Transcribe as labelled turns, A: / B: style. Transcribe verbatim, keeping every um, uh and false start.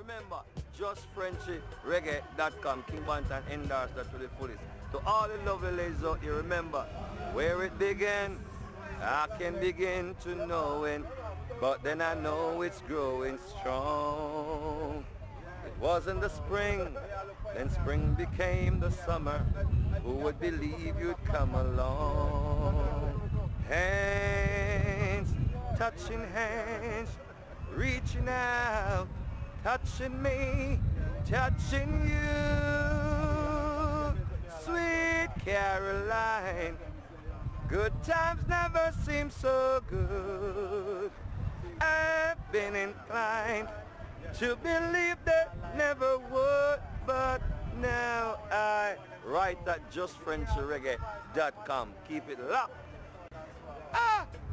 A: remember, just Phrenchi Reggae dot com. King Banton endorsed that to the fullest. To all the lovely ladies out here, remember, where it began, I can begin to knowing, but then I know it's growing strong. It wasn't the spring, then spring became the summer. Who would believe you'd come along? Hands, touching hands, reaching out, touching me, touching you. Sweet Caroline, good times never seem so good. I've been inclined to believe they never would, but now I write at just Phrenchi Reggae dot com. Keep it locked. Ah!